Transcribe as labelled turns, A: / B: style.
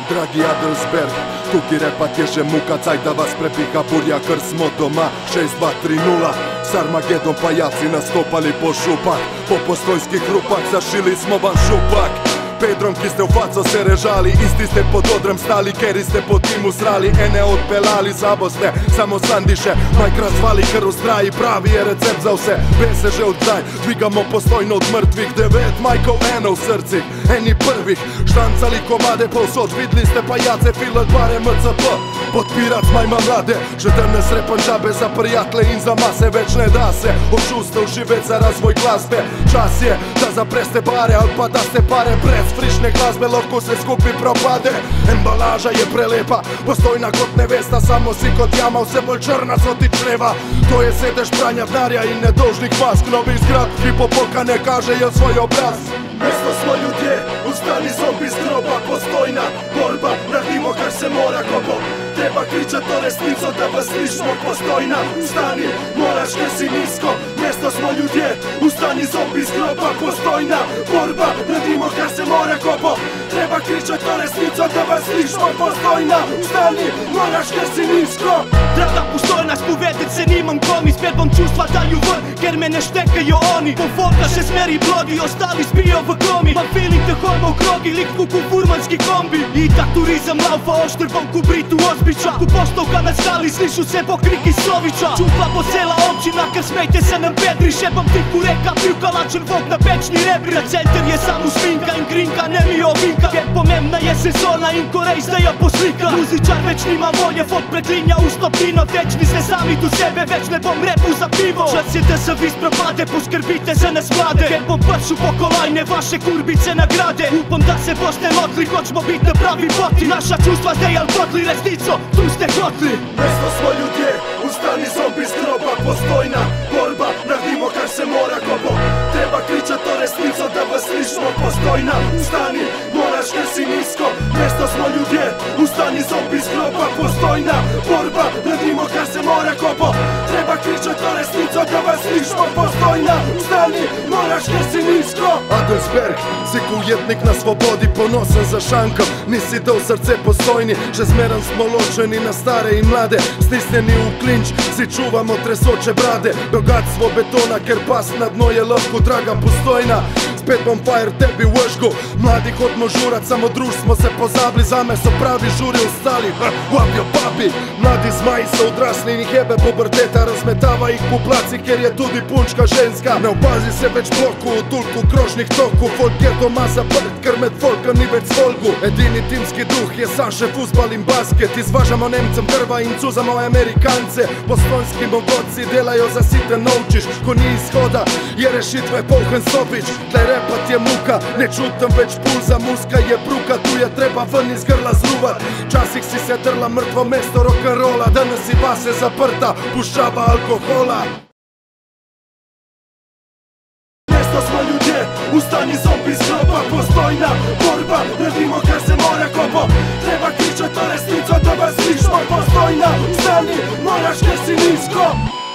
A: dragi Adelsberg, tuki repat je že muka, caj da vas prepiha burja, ker smo doma. 6-2-3-0, s Armagedom pajaci nastopali po šupak, po postojnskih rupah zašili smo vam šupak. Pedrom, ki ste v faco se režali, isti ste pod odrem stali, keri ste po timu srali, ene odpelali, sabo ste samo sandiše, majkrat zvali, ker ustraji, pravi je recept za vse, bese že oddaj, dvigamo postojno od mrtvih, 9 majkov, eno v srcih, eni prvih, štancali komade povsod, vidli ste pajace, filat bare MCP, podpirat majma mlade, že danes repan žabe za prijatle in za mase, več ne da se od čustev živeti za razvoj glasbe, čas je, da zapreste bare, ali pa da ste pare brez frišne glasbe, lahko se skupaj propade. Embalaža je prelepa, postojna kot nevesta, samo si kot jama, vse bolj črna so ti čreva. To je sedež pranja denarja in nedolžnih mask, novi zgrad, ki popoka ne kažejo svoj obraz. Mesto smo ljudje, ustani zombi z groba, postojna borba, naredimo kar se mora, kopo treba kričat to resnico, da vas slišimo, postojna, ustani, moraš ker si nizko. Mesto smo ljudje, ustani zombi z groba, postojna borba, naredimo kar se mora, kopo treba kričat to resnico, da vas slišimo, postojna, ustani, moraš ker si nizko.
B: Draga postojna, spovedit se nimam komi, spet bom čustva daju ven, ker me ne štekajo oni. Povodka še smeri blodi, ostali spijo v komi, mam feeling te horma v krogi, lik kuku furmanski kombi. I tak turizam laufa oštr bom ku Britu Ozbića, ku postovka na skali slišu se pokriki Sovića. Čupla po cela općina, ker smejte se nam pedri, šepam ti ku reka, pivkala črvok na pečni rebri. Na center je samo šminka in grinka, ne mi ovinka, ker pomembna je sezona in korej zdaj ja poslika. Muzičar več nima volje, fot preklinja ustopino, večni ste sami tu sebe, več ne bom repu za pivo. Čas je da se vis propade, poskrbite za nas mlade, ker bom pršu po kolajne, vaše kurbice nagrade. Upam da se boste lotli, hoćemo bit na pravi poti, naša čustva zdaj al potli, resnico, tu ste hotli.
A: Mesto smo ljudje, ustani zombi z groba, postojna borba, naredimo kar se mora, kopo treba kričat to resnico, da vas slišimo, postojna, ustani, moraš ker si nizko. Mesto smo ljudje, ustani zombi z groba, postojna borba, naredimo kar se mora, kopo treba kričat to resnico, da vas slišimo, postojna, ustani, moraš ker si nizko. Adelsberg, si kujetnik na svobodi, ponosen za šankom, nisi dal srce postojni, že zmeran smo ločeni na stare in mlade, stisnjeni v klinč, si čuvamo tresoče brade, bogatstvo betona, ker pas na dno je lahko, draga postojna. Spet bom fire tebi v žgu, mladi hodimo žurat, samo druž smo se pozabili, zame so pravi žuri ostali, wapijo papi. Mladi zmaji so odrasli in hebe puberteta, razmetava jih po placi, ker je tudi punčka ženska. Ne opazi se več bloku, v tulku krožnih toku, folk je doma zaprt, ker med folka ni več svolgu. Edini timski duh je saše fuzbal in basket, izvažamo Nemcem drva in cuzamo Amerikance. Postojnski mogoci delajo za site novčiš, ko ni izhoda, je rešitve polhen sobič. Repat je muka, ne čutam več pulza, muska je bruka, tu je treba ven iz grla zruvat. Časih si se drla mrtvo mesto rock'n'rolla, danes si vase zaprta, puščava alkohola. Mesto smo ljudje, ustani zombi z groba, postojna borba, naredimo kar se mora, kopo treba kričat to resnico, da vas slišimo, postojna, ustani, moraš ker si nizko.